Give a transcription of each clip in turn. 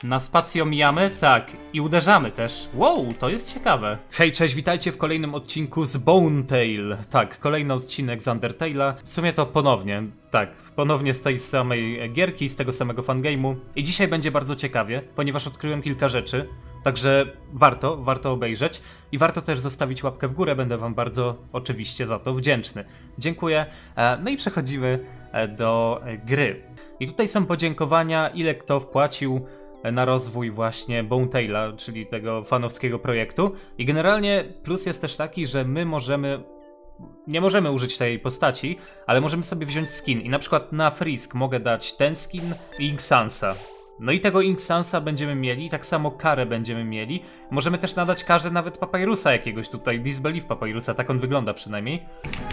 Na spację omijamy? Tak. I uderzamy też. Wow, to jest ciekawe. Hej, cześć, witajcie w kolejnym odcinku z Bone Tale. Tak, kolejny odcinek z Undertale'a. W sumie to ponownie, tak, ponownie z tej samej gierki, z tego samego fangame'u. I dzisiaj będzie bardzo ciekawie, ponieważ odkryłem kilka rzeczy. Także warto obejrzeć i warto też zostawić łapkę w górę, będę wam bardzo oczywiście za to wdzięczny. Dziękuję. No i przechodzimy do gry. I tutaj są podziękowania, ile kto wpłacił na rozwój właśnie Bone Tale'a, czyli tego fanowskiego projektu. I generalnie plus jest też taki, że my nie możemy użyć tej postaci, ale możemy sobie wziąć skin. I na przykład na Frisk mogę dać ten skin i Inksansa. No i tego Inksansa będziemy mieli, tak samo Karę będziemy mieli. Możemy też nadać Karze nawet Papyrusa jakiegoś tutaj, Disbelief Papyrusa, tak on wygląda przynajmniej.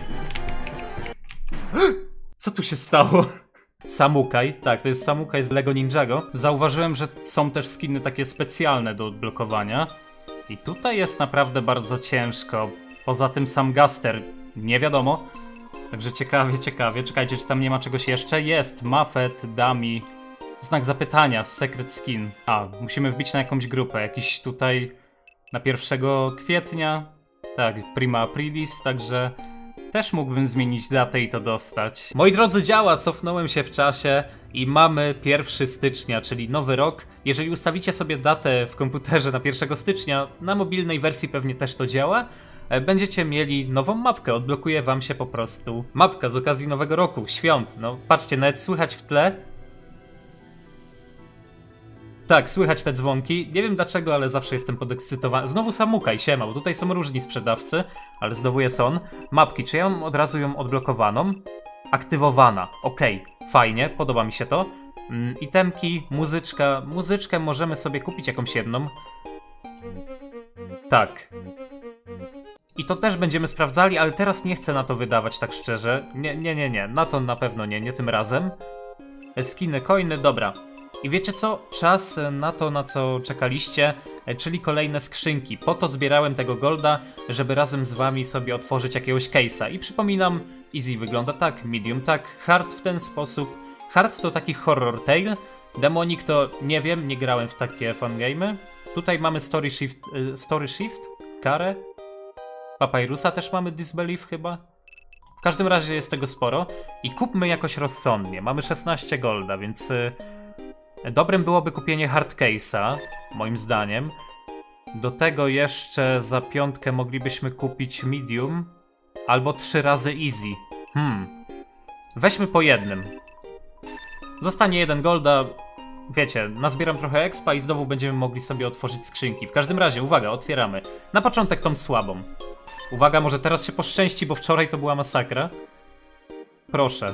Co tu się stało? Samukai, tak, to jest Samukai z Lego Ninjago. Zauważyłem, że są też skiny takie specjalne do odblokowania. I tutaj jest naprawdę bardzo ciężko. Poza tym sam Gaster, nie wiadomo. Także ciekawie. Czekajcie, czy tam nie ma czegoś jeszcze? Jest, Muffet, Dummy. Znak zapytania, Secret Skin. A, musimy wbić na jakąś grupę. Jakiś tutaj na 1 kwietnia. Tak, Prima Aprilis, także też mógłbym zmienić datę i to dostać. Moi drodzy, działa, cofnąłem się w czasie i mamy 1 stycznia, czyli nowy rok. Jeżeli ustawicie sobie datę w komputerze na 1 stycznia, na mobilnej wersji pewnie też to działa, będziecie mieli nową mapkę, odblokuje wam się po prostu mapka z okazji nowego roku, świąt. No patrzcie, nawet słychać w tle. Tak, słychać te dzwonki. Nie wiem dlaczego, ale zawsze jestem podekscytowany. Znowu Samukai, siema, bo tutaj są różni sprzedawcy, ale znowu jest on. Mapki, czy ja mam od razu ją odblokowaną? Aktywowana, okej, fajnie, podoba mi się to. Itemki, muzyczkę możemy sobie kupić jakąś jedną. Tak. I to też będziemy sprawdzali, ale teraz nie chcę na to wydawać tak szczerze. Nie, na to na pewno nie tym razem. Skiny, coiny, dobra. I wiecie co? Czas na to, na co czekaliście, czyli kolejne skrzynki. Po to zbierałem tego golda, żeby razem z wami sobie otworzyć jakiegoś case'a. I przypominam, easy wygląda tak, medium tak, hard w ten sposób. Hard to taki horror tale, demonic to nie wiem, nie grałem w takie fangame'y. Tutaj mamy story shift, Karę, Papyrusa też mamy, Disbelief chyba. W każdym razie jest tego sporo i kupmy jakoś rozsądnie. Mamy 16 golda, więc dobrym byłoby kupienie hard case'a, moim zdaniem. Do tego jeszcze za 5 moglibyśmy kupić medium albo 3 razy easy. Weźmy po jednym. Zostanie 1 golda. Wiecie, nazbieram trochę expa i znowu będziemy mogli sobie otworzyć skrzynki. W każdym razie, uwaga, otwieramy. Na początek tą słabą. Uwaga, może teraz się poszczęści, bo wczoraj to była masakra. Proszę.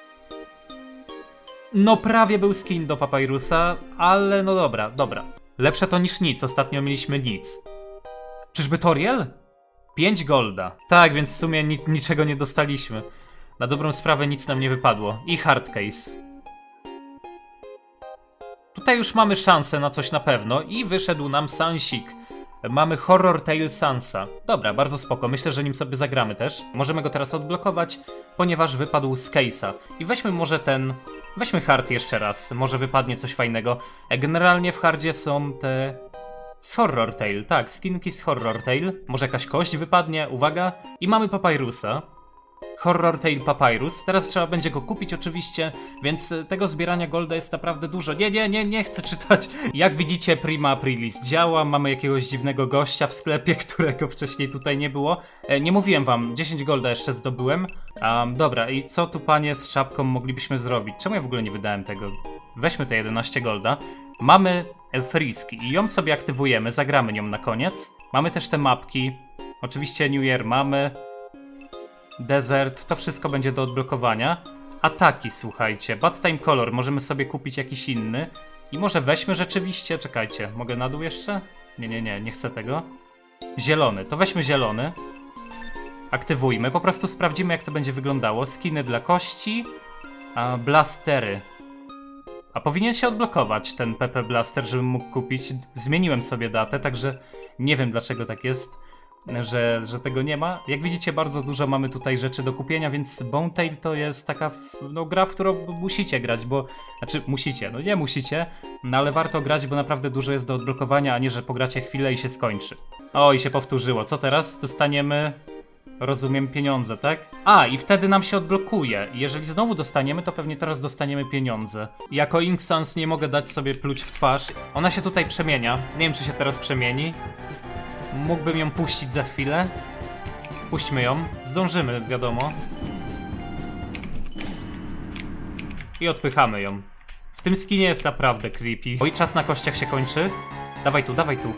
No prawie był skin do Papyrusa, ale no dobra. Lepsze to niż nic, ostatnio mieliśmy nic. Czyżby Toriel? 5 golda. Tak, więc w sumie niczego nie dostaliśmy. Na dobrą sprawę nic nam nie wypadło. I hard case. Tutaj już mamy szansę na coś na pewno i wyszedł nam Sansik. Mamy Horror Tale Sansa. Dobra, bardzo spoko, myślę, że nim sobie zagramy też. Możemy go teraz odblokować, ponieważ wypadł z case'a. I weźmy może weźmy hard jeszcze raz, może wypadnie coś fajnego. Generalnie w hardzie są te z Horror Tale, tak, skinki z Horror Tale. Może jakaś kość wypadnie, uwaga. I mamy Papyrusa. Horror Tale Papyrus. Teraz trzeba będzie go kupić oczywiście, więc tego zbierania golda jest naprawdę dużo. Nie chcę czytać. Jak widzicie, Prima Aprilis działa. Mamy jakiegoś dziwnego gościa w sklepie, którego wcześniej tutaj nie było. Nie mówiłem wam, 10 golda jeszcze zdobyłem. Dobra, i co tu panie z czapką moglibyśmy zrobić? Czemu ja w ogóle nie wydałem tego? Weźmy te 11 golda. Mamy Frisk i ją sobie aktywujemy, zagramy nią na koniec. Mamy też te mapki. Oczywiście New Year mamy. Desert, to wszystko będzie do odblokowania. Ataki, słuchajcie, Bad Time Color, możemy sobie kupić jakiś inny. I może weźmy rzeczywiście, czekajcie, mogę na dół jeszcze? Nie chcę tego. Zielony, to weźmy zielony. Aktywujmy, po prostu sprawdzimy jak to będzie wyglądało. Skiny dla kości, blastery. A powinien się odblokować ten PP Blaster, żebym mógł kupić. Zmieniłem sobie datę, także nie wiem dlaczego tak jest. że tego nie ma. Jak widzicie, bardzo dużo mamy tutaj rzeczy do kupienia, więc Bone Tail to jest taka gra, w którą musicie grać, bo... Znaczy, musicie, no nie musicie, no ale warto grać, bo naprawdę dużo jest do odblokowania, a nie, że pogracie chwilę i się skończy. O, i się powtórzyło. Co teraz? Dostaniemy... Rozumiem, pieniądze, tak? A, i wtedy nam się odblokuje. I jeżeli znowu dostaniemy, to pewnie teraz dostaniemy pieniądze. Jako Ink Sans nie mogę dać sobie pluć w twarz. Ona się tutaj przemienia. Nie wiem, czy się teraz przemieni. Mógłbym ją puścić za chwilę. Puśćmy ją. Zdążymy, wiadomo. I odpychamy ją. W tym skinie jest naprawdę creepy. Oj, czas na kościach się kończy. Dawaj tu, dawaj tu.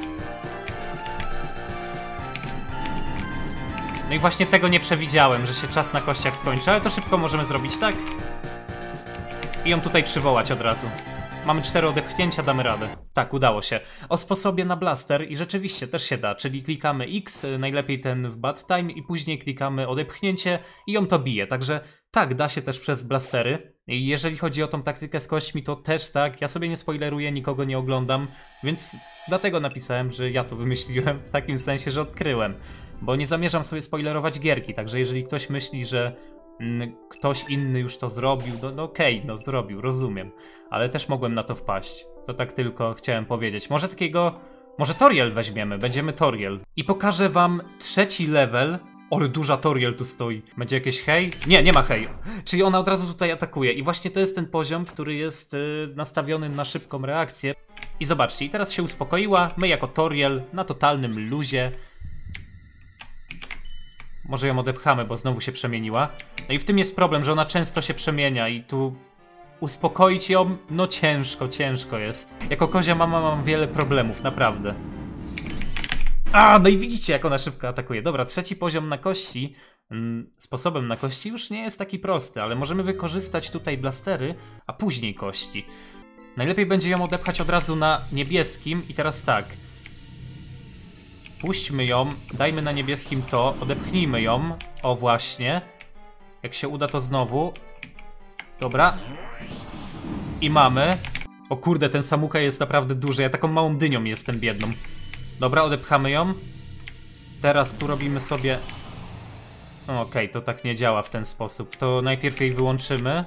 No i właśnie tego nie przewidziałem, że się czas na kościach skończy, ale to szybko możemy zrobić, tak? I ją tutaj przywołać od razu. Mamy 4 odepchnięcia, damy radę. Tak, udało się. O sposobie na blaster i rzeczywiście też się da, czyli klikamy X, najlepiej ten w bad time i później klikamy odepchnięcie i ją to bije, także tak, da się też przez blastery. I jeżeli chodzi o tą taktykę z kośćmi, to też tak, ja sobie nie spoileruję, nikogo nie oglądam, więc dlatego napisałem, że ja to wymyśliłem w takim sensie, że odkryłem. Bo nie zamierzam sobie spoilerować gierki, także jeżeli ktoś myśli, że ktoś inny już to zrobił, no okej, no zrobił, rozumiem. Ale też mogłem na to wpaść. To tak tylko chciałem powiedzieć. Może takiego... Może Toriel weźmiemy, będziemy Toriel. I pokażę wam 3. level. Ale duża Toriel tu stoi. Będzie jakieś hej? Nie, nie ma hej. Czyli ona od razu tutaj atakuje. I właśnie to jest ten poziom, który jest nastawiony na szybką reakcję. I zobaczcie, i teraz się uspokoiła. My jako Toriel na totalnym luzie. Może ją odepchamy, bo znowu się przemieniła. No i w tym jest problem, że ona często się przemienia i tu uspokoić ją, no ciężko jest. Jako kozia mama mam wiele problemów, naprawdę. A, no i widzicie, jak ona szybko atakuje. Dobra, 3. poziom na kości, sposobem na kości już nie jest taki prosty, ale możemy wykorzystać tutaj blastery, a później kości. Najlepiej będzie ją odepchać od razu na niebieskim i teraz tak. Puśćmy ją, dajmy na niebieskim to, odepchnijmy ją. O właśnie. Jak się uda to znowu. Dobra. I mamy. O kurde, ten Samukaj jest naprawdę duży. Ja taką małą dynią jestem biedną. Dobra, odepchamy ją. Teraz tu robimy sobie... Okej, to tak nie działa w ten sposób. To najpierw jej wyłączymy.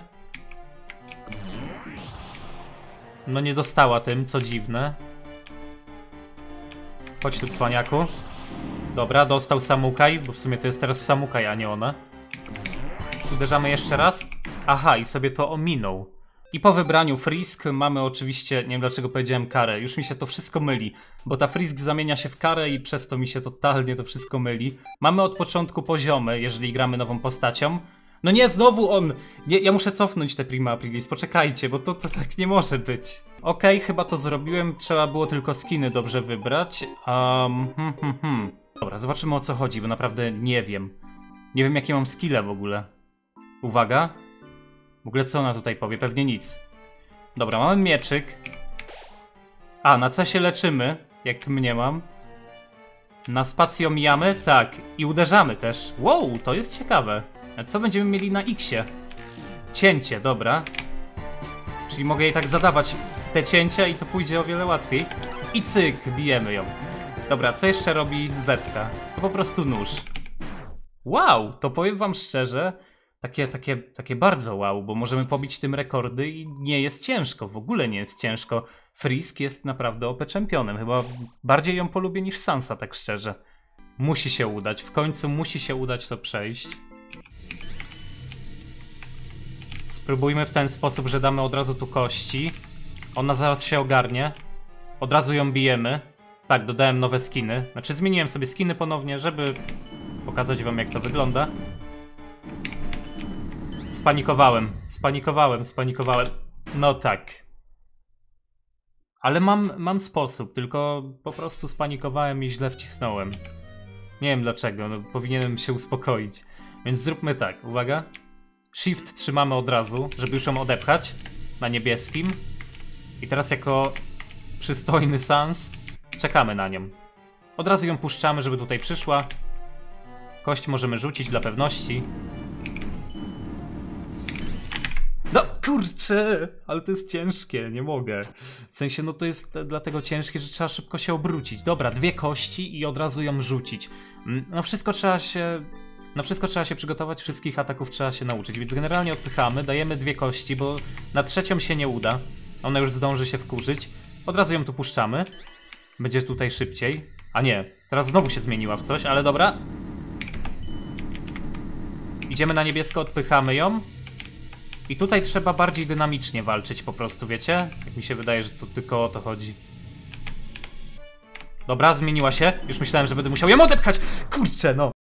No nie dostała tym, co dziwne. Chodź tu, cwaniaku. Dobra, dostał Samukaj, bo w sumie to jest teraz Samukaj, a nie ona. Uderzamy jeszcze raz. Aha, i sobie to ominął. I po wybraniu Frisk mamy oczywiście, nie wiem dlaczego powiedziałem karę, już mi się to wszystko myli, bo ta Frisk zamienia się w karę i przez to mi się totalnie to wszystko myli. Mamy od początku poziomy, jeżeli gramy nową postacią. No nie, znowu on! Nie, ja muszę cofnąć te Prima Aprilis, poczekajcie, bo to tak nie może być. Okej, chyba to zrobiłem, trzeba było tylko skiny dobrze wybrać. Dobra, zobaczymy o co chodzi, bo naprawdę nie wiem. Nie wiem jakie mam skille w ogóle. Uwaga. W ogóle co ona tutaj powie? Pewnie nic. Dobra, mamy mieczyk. A, na C się leczymy, jak mniemam. Na spację omijamy? Tak. I uderzamy też. Wow, to jest ciekawe. A co będziemy mieli na X-ie? Cięcie, dobra. Czyli mogę jej tak zadawać te cięcia i to pójdzie o wiele łatwiej. I cyk, bijemy ją. Dobra, co jeszcze robi Zetka? To po prostu nóż. Wow, to powiem wam szczerze, takie bardzo wow, bo możemy pobić tym rekordy i nie jest ciężko, w ogóle nie jest ciężko. Frisk jest naprawdę OP championem, chyba bardziej ją polubię niż Sansa, tak szczerze. Musi się udać, w końcu musi się udać to przejść. Spróbujmy w ten sposób, że damy od razu tu kości. Ona zaraz się ogarnie. Od razu ją bijemy. Tak, dodałem nowe skiny. Znaczy zmieniłem sobie skiny ponownie, żeby pokazać wam jak to wygląda. Spanikowałem. No tak. Ale mam sposób, tylko po prostu spanikowałem i źle wcisnąłem. Nie wiem dlaczego, no powinienem się uspokoić. Więc zróbmy tak, uwaga. Shift trzymamy od razu, żeby już ją odepchać na niebieskim. I teraz jako przystojny Sans czekamy na nią. Od razu ją puszczamy, żeby tutaj przyszła. Kość możemy rzucić dla pewności. No, kurczę! Ale to jest ciężkie, nie mogę. W sensie, no to jest dlatego ciężkie, że trzeba szybko się obrócić. Dobra, 2 kości i od razu ją rzucić. Na wszystko trzeba się przygotować, wszystkich ataków trzeba się nauczyć, więc generalnie odpychamy, dajemy 2 kości, bo na trzecią się nie uda. Ona już zdąży się wkurzyć. Od razu ją tu puszczamy. Będzie tutaj szybciej. A nie, teraz znowu się zmieniła w coś, ale dobra. Idziemy na niebiesko, odpychamy ją. I tutaj trzeba bardziej dynamicznie walczyć po prostu, wiecie? Jak mi się wydaje, że to tylko o to chodzi. Dobra, zmieniła się. Już myślałem, że będę musiał ją odepchać. Kurczę, no.